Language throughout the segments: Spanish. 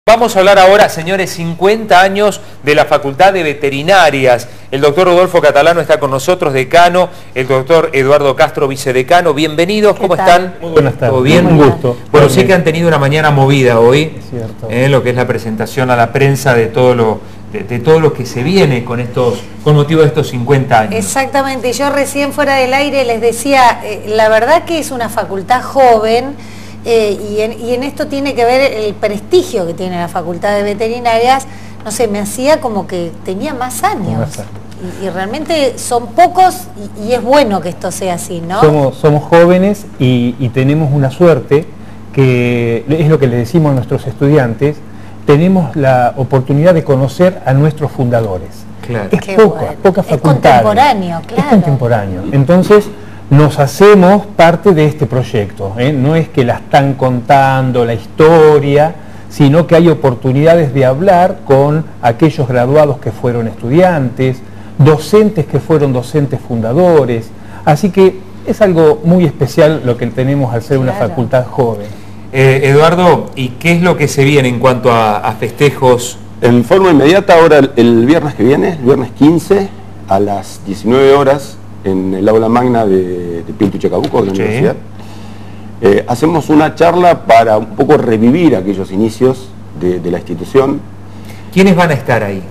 Vamos a hablar ahora, señores, 50 años de la Facultad de Veterinarias. El doctor Rodolfo Catalano está con nosotros, decano, el doctor Eduardo Castro, vicedecano. Bienvenidos, ¿cómo están? Muy buenas tardes. ¿Todo bien? Un gusto. Bueno, sé que han tenido una mañana movida hoy, es cierto. Lo que es la presentación a la prensa de todo lo que se viene con motivo de estos 50 años. Exactamente, yo recién fuera del aire les decía, la verdad que es una facultad joven, y en esto tiene que ver el prestigio que tiene la Facultad de Veterinarias. No sé, me hacía como que tenía más años. Y realmente son pocos y es bueno que esto sea así, ¿no? Somos jóvenes y tenemos una suerte que es lo que le decimos a nuestros estudiantes. Tenemos la oportunidad de conocer a nuestros fundadores. Claro. Es poca facultad. Es contemporáneo, claro. Es contemporáneo. Entonces nos hacemos parte de este proyecto, ¿eh? No es que la están contando la historia, sino que hay oportunidades de hablar con aquellos graduados que fueron estudiantes, docentes que fueron docentes fundadores, así que es algo muy especial lo que tenemos al ser una facultad joven. Eduardo, ¿y qué es lo que se viene en cuanto a festejos? En forma inmediata, ahora el viernes que viene, el viernes 15, a las 19 horas, en el aula magna de Pinto Chacabuco, de la universidad, hacemos una charla para un poco revivir aquellos inicios de la institución. ¿Quiénes van a estar ahí?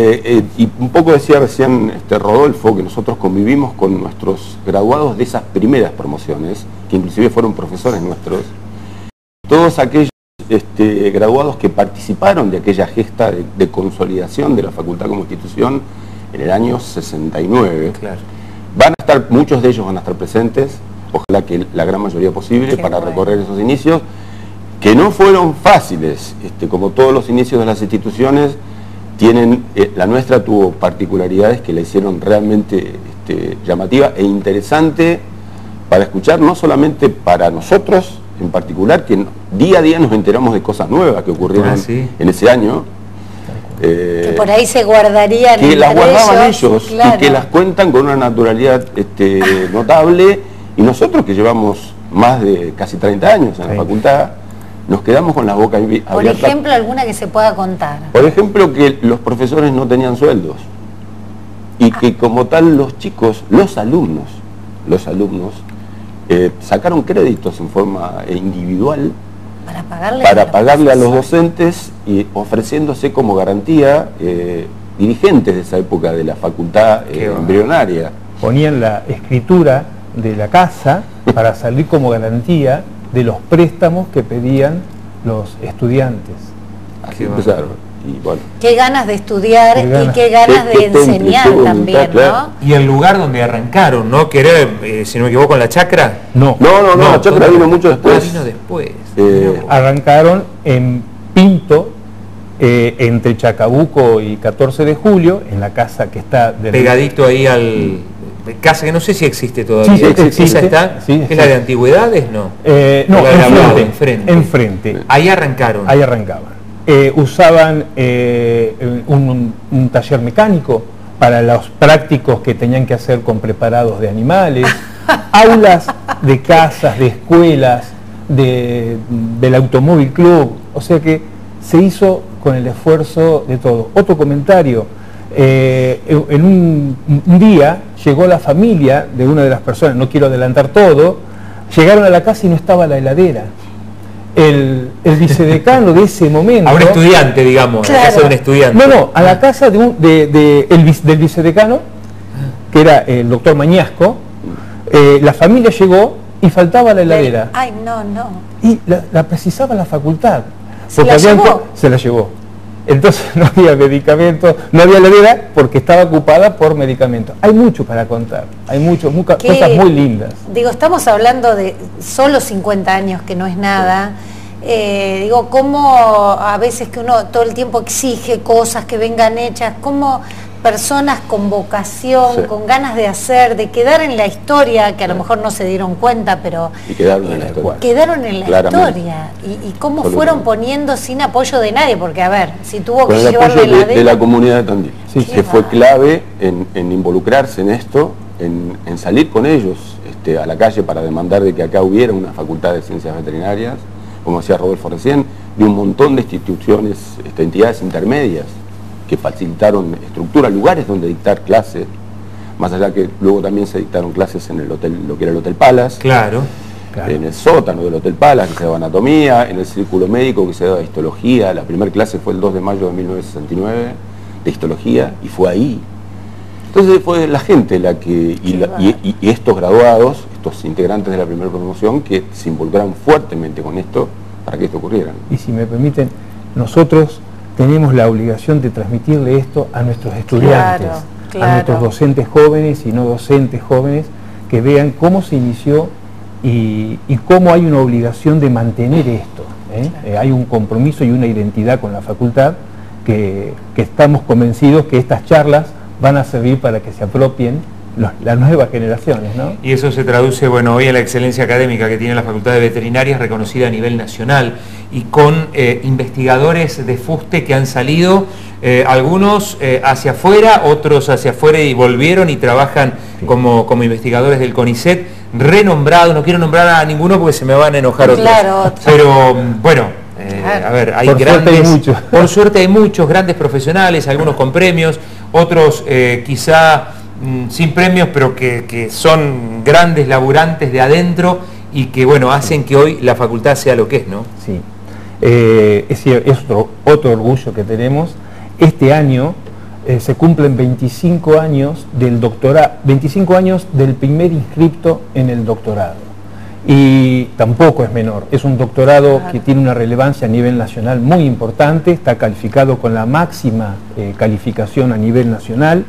Y un poco decía recién Rodolfo que nosotros convivimos con nuestros graduados de esas primeras promociones, que inclusive fueron profesores nuestros, todos aquellos graduados que participaron de aquella gesta de consolidación de la facultad como institución en el año 69. Claro. Muchos de ellos van a estar presentes, ojalá que la gran mayoría posible, para recorrer esos inicios, que no fueron fáciles, como todos los inicios de las instituciones, la nuestra tuvo particularidades que la hicieron realmente llamativa e interesante para escuchar, no solamente para nosotros en particular, que día a día nos enteramos de cosas nuevas que ocurrieron en ese año, que por ahí se guardarían, que las guardaban ellos, claro, y que las cuentan con una naturalidad notable, y nosotros que llevamos más de casi 30 años en la facultad, nos quedamos con la boca abierta. Por ejemplo, alguna que se pueda contar. Por ejemplo, que los profesores no tenían sueldos, y que como tal los chicos, los alumnos, sacaron créditos en forma individual para pagarle a los docentes, y ofreciéndose como garantía dirigentes de esa época de la facultad embrionaria. Ponían la escritura de la casa para salir como garantía de los préstamos que pedían los estudiantes. Así empezaron. Y bueno, qué ganas de estudiar y qué ganas de enseñar también, claro. ¿no? Y el lugar donde arrancaron, ¿no? Que era, si no me equivoco, en la chacra. No, la chacra vino mucho después. Vino después. Arrancaron en Pinto, entre Chacabuco y 14 de julio, en la casa que está pegadito ahí al casa que no sé si existe todavía. Sí, existe. ¿Esa está? Sí, ¿Es la de antigüedades? No. No, enfrente. Enfrente. Ahí arrancaron. Ahí arrancaban. Usaban un taller mecánico para los prácticos que tenían que hacer con preparados de animales, aulas de casas, de escuelas, del automóvil club, o sea que se hizo con el esfuerzo de todos. Otro comentario, en un día llegó la familia de una de las personas, no quiero adelantar todo, llegaron a la casa y no estaba la heladera. El vicedecano de ese momento... A un estudiante, digamos, claro, a la casa de un estudiante. No, a la casa del vicedecano, que era el doctor Mañasco. La familia llegó y faltaba la heladera. Ay, no. Y la precisaba la facultad. ¿Se la llevó? Se la llevó. Entonces no había medicamentos, no había heladera porque estaba ocupada por medicamentos. Hay mucho para contar, hay cosas muy lindas. Digo, estamos hablando de solo 50 años, que no es nada. Digo, cómo a veces que uno todo el tiempo exige cosas que vengan hechas, cómo personas con vocación, con ganas de hacer, de quedar en la historia, que a lo mejor no se dieron cuenta, pero quedaron en la historia. Quedaron en la historia. Y cómo fueron poniendo sin apoyo de nadie, porque a ver, si tuvo que llevarle el apoyo de la comunidad de Tandil, que fue clave en involucrarse en esto, en salir con ellos a la calle para demandar de que acá hubiera una facultad de ciencias veterinarias, como decía Rodolfo recién, de un montón de instituciones, entidades intermedias que facilitaron estructura, lugares donde dictar clases, más allá que luego también se dictaron clases en el hotel, lo que era el Hotel Palace. Claro. En el sótano del Hotel Palace, que se daba anatomía, en el círculo médico, que se daba histología. La primera clase fue el 2 de mayo de 1969, de histología, y fue ahí. Entonces fue la gente la que, y estos graduados, estos integrantes de la primera promoción, que se involucraron fuertemente con esto para que esto ocurriera. Y si me permiten, nosotros tenemos la obligación de transmitirle esto a nuestros estudiantes, a nuestros docentes jóvenes y no docentes jóvenes, que vean cómo se inició y cómo hay una obligación de mantener esto. Hay un compromiso y una identidad con la facultad que estamos convencidos que estas charlas van a servir para que se apropien las nuevas generaciones, ¿no? Y eso se traduce, bueno, hoy en la excelencia académica que tiene la Facultad de Veterinaria, reconocida a nivel nacional, y con investigadores de fuste que han salido, algunos hacia afuera, otros hacia afuera y volvieron y trabajan como investigadores del CONICET, renombrados. No quiero nombrar a ninguno porque se me van a enojar otros. Claro. Pero bueno, a ver, hay por suerte hay muchos grandes profesionales, algunos con premios, otros quizá sin premios, pero que son grandes laburantes de adentro y que, bueno, hacen que hoy la facultad sea lo que es, ¿no? Sí, es otro orgullo que tenemos. Este año se cumplen 25 años del doctorado, 25 años del primer inscripto en el doctorado. Y tampoco es menor, es un doctorado que tiene una relevancia a nivel nacional muy importante, está calificado con la máxima calificación a nivel nacional.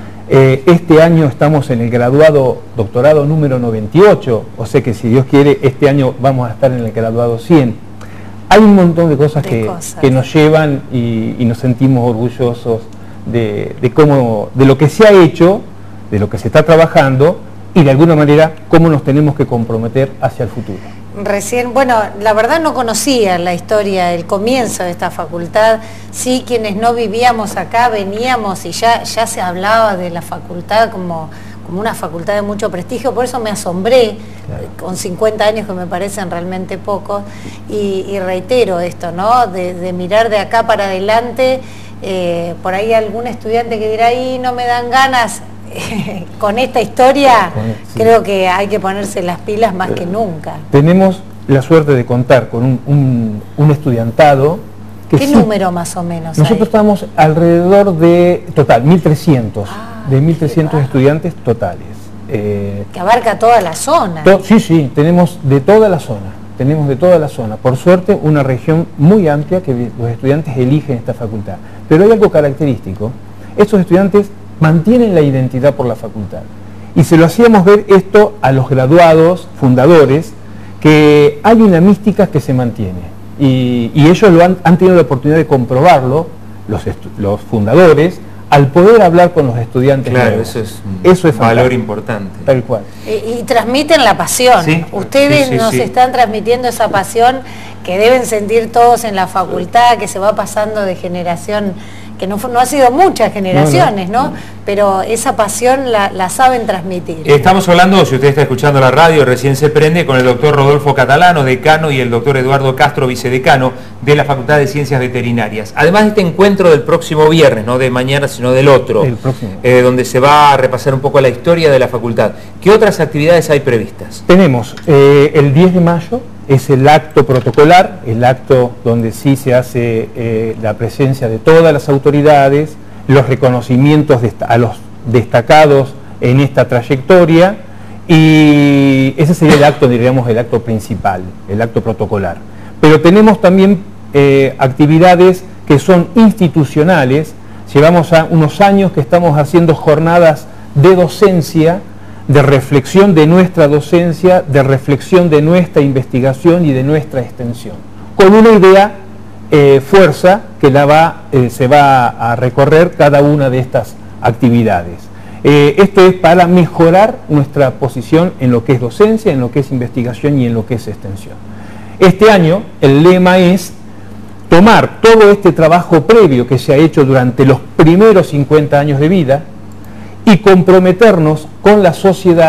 Este año estamos en el doctorado número 98, o sea que si Dios quiere, este año vamos a estar en el graduado 100. Hay un montón de cosas que nos llevan y nos sentimos orgullosos de lo que se ha hecho, de lo que se está trabajando y de alguna manera cómo nos tenemos que comprometer hacia el futuro. Recién, bueno, la verdad no conocía la historia, el comienzo de esta facultad. Sí, quienes no vivíamos acá veníamos y ya se hablaba de la facultad como una facultad de mucho prestigio, por eso me asombré, con 50 años que me parecen realmente pocos, y reitero esto, ¿no? De mirar de acá para adelante, por ahí algún estudiante que dirá, ahí no me dan ganas. Con esta historia creo que hay que ponerse las pilas más que nunca. Tenemos la suerte de contar con un estudiantado que ¿Qué número más o menos? Nosotros estamos alrededor de, total, 1.300, de 1.300 estudiantes totales. Que abarca toda la zona. Sí, tenemos de toda la zona. Por suerte, una región muy amplia que los estudiantes eligen esta facultad. Pero hay algo característico. Estos estudiantes mantienen la identidad por la facultad. Y se lo hacíamos ver esto a los graduados, fundadores, que hay una mística que se mantiene. Y ellos han tenido la oportunidad de comprobarlo, los fundadores, al poder hablar con los estudiantes. Claro, nuevos. Eso es valor importante. Tal cual. Y transmiten la pasión. ¿Sí? Ustedes nos están transmitiendo esa pasión que deben sentir todos en la facultad, que se va pasando de generación, que no ha sido muchas generaciones, ¿no? Pero esa pasión la saben transmitir. Estamos hablando, si usted está escuchando la radio, recién se prende, con el doctor Rodolfo Catalano, decano, y el doctor Eduardo Castro, vicedecano de la Facultad de Ciencias Veterinarias. Además de este encuentro del próximo viernes, no de mañana, sino del otro, donde se va a repasar un poco la historia de la facultad, ¿qué otras actividades hay previstas? Tenemos el 10 de mayo, es el acto protocolar, el acto donde sí se hace la presencia de todas las autoridades, los reconocimientos a los destacados en esta trayectoria, y ese sería el acto, diríamos, el acto principal, el acto protocolar. Pero tenemos también actividades que son institucionales. Llevamos unos años que estamos haciendo jornadas de docencia, de reflexión de nuestra docencia, de reflexión de nuestra investigación y de nuestra extensión, con una idea fuerza que se va a recorrer cada una de estas actividades. Esto es para mejorar nuestra posición en lo que es docencia, en lo que es investigación y en lo que es extensión. Este año el lema es tomar todo este trabajo previo que se ha hecho durante los primeros 50 años de vida y comprometernos con la sociedad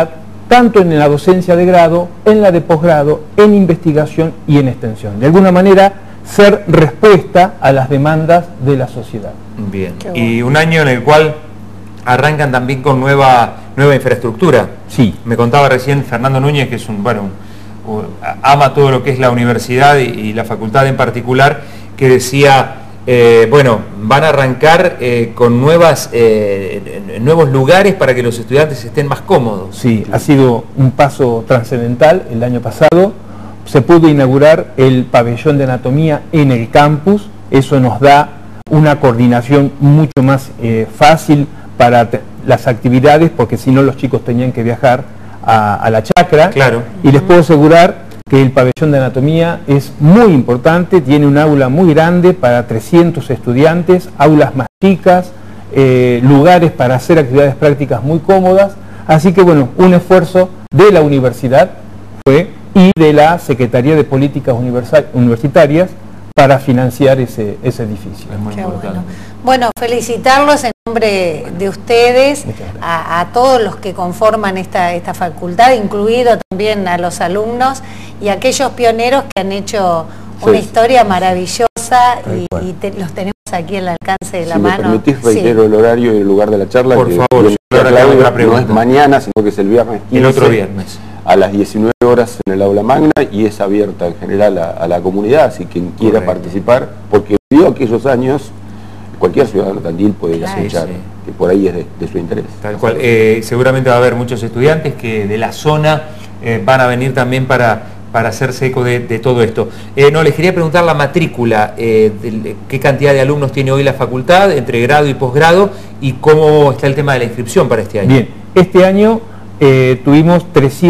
tanto en la docencia de grado, en la de posgrado, en investigación y en extensión. De alguna manera, ser respuesta a las demandas de la sociedad. Bien. Qué bueno. Y un año en el cual arrancan también con nueva infraestructura. Sí. Me contaba recién Fernando Núñez, que es ama todo lo que es la universidad y la facultad en particular, que decía, van a arrancar con nuevos lugares para que los estudiantes estén más cómodos. Sí, ha sido un paso trascendental. El año pasado se pudo inaugurar el pabellón de anatomía en el campus. Eso nos da una coordinación mucho más fácil para las actividades, porque si no los chicos tenían que viajar a la chacra. Claro. Y les puedo asegurar que el pabellón de anatomía es muy importante, tiene un aula muy grande para 300 estudiantes, aulas más chicas, lugares para hacer actividades prácticas muy cómodas. Así que bueno, un esfuerzo de la universidad y de la Secretaría de Políticas Universitarias para financiar ese edificio. Es muy Qué importante. Bueno, felicitarlos en nombre de ustedes, a todos los que conforman esta facultad, incluido también a los alumnos y a aquellos pioneros que han hecho una historia maravillosa y los tenemos aquí al alcance de la Si mano. me permitís, reitero el horario y el lugar de la charla. Por favor, bien, ahora le hago otra pregunta. No es mañana, sino que es el viernes 15. El otro viernes. A las 19 horas en el aula magna, y es abierta en general a la comunidad, así que quien quiera participar, porque vivió aquellos años, cualquier ciudadano de Tandil puede ir a escuchar, sí. que por ahí es de su interés. Tal cual. Seguramente va a haber muchos estudiantes que de la zona van a venir también para hacerse eco de todo esto. Les quería preguntar la matrícula, qué cantidad de alumnos tiene hoy la facultad, entre grado y posgrado, y cómo está el tema de la inscripción para este año. Bien, este año tuvimos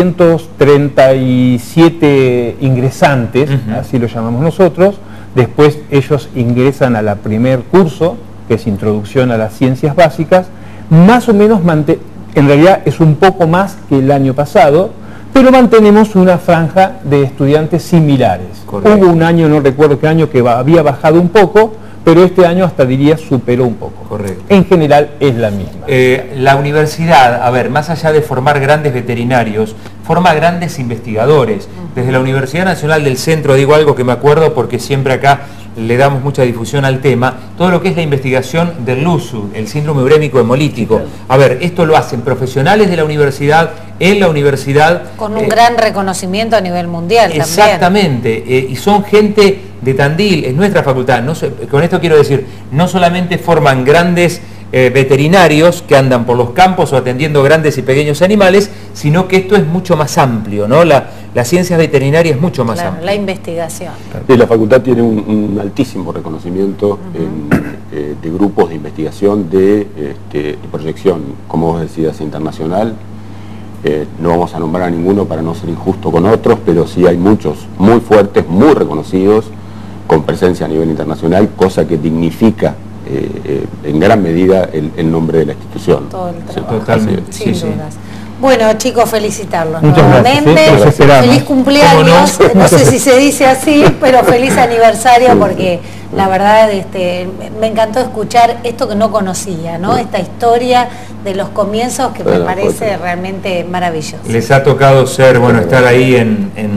337 ingresantes, así lo llamamos nosotros. Después ellos ingresan a la primer curso, que es Introducción a las Ciencias Básicas. Más o menos, en realidad es un poco más que el año pasado, pero mantenemos una franja de estudiantes similares. Correcto. Hubo un año, no recuerdo qué año, que había bajado un poco, pero este año hasta diría superó un poco. Correcto. En general es la misma. La universidad, a ver, más allá de formar grandes veterinarios, forma grandes investigadores. Desde la Universidad Nacional del Centro, digo algo que me acuerdo porque siempre acá le damos mucha difusión al tema, todo lo que es la investigación del LUSU, el síndrome urémico hemolítico. A ver, esto lo hacen profesionales de la universidad, en la universidad. Con un gran reconocimiento a nivel mundial exactamente, también. Y son gente de Tandil, es nuestra facultad. Con esto quiero decir, no solamente forman grandes veterinarios que andan por los campos o atendiendo grandes y pequeños animales, sino que esto es mucho más amplio, ¿no? La ciencia veterinaria es mucho más amplia. La investigación. Sí, la facultad tiene un altísimo reconocimiento de grupos de investigación de proyección, como vos decías, internacional. No vamos a nombrar a ninguno para no ser injusto con otros, pero sí hay muchos muy fuertes, muy reconocidos, con presencia a nivel internacional, cosa que dignifica en gran medida el nombre de la institución. Todo el trabajo. Totalmente, Sin sí, dudas. Bueno, chicos, felicitarlos Muchas nuevamente. gracias, Feliz cumpleaños. ¿Cómo No sé si se dice así, pero feliz aniversario, porque la verdad me encantó escuchar esto que no conocía, ¿no? Esta historia de los comienzos que me parece realmente maravillosa. Les ha tocado ser, estar ahí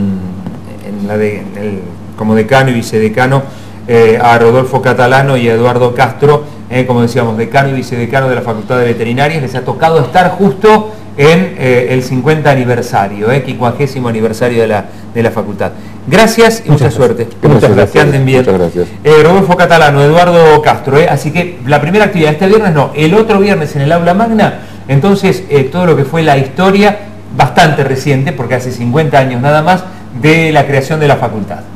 como decano y vicedecano a Rodolfo Catalano y a Eduardo Castro, como decíamos, decano y vicedecano de la Facultad de Veterinarias. Les ha tocado estar justo en el 50 aniversario, 50º aniversario de la facultad. Gracias y mucha suerte. Muchas gracias. Que anden bien. Muchas gracias. Rodolfo Catalano, Eduardo Castro, así que la primera actividad este viernes no, el otro viernes en el aula magna. Entonces todo lo que fue la historia, bastante reciente, porque hace 50 años nada más, de la creación de la facultad.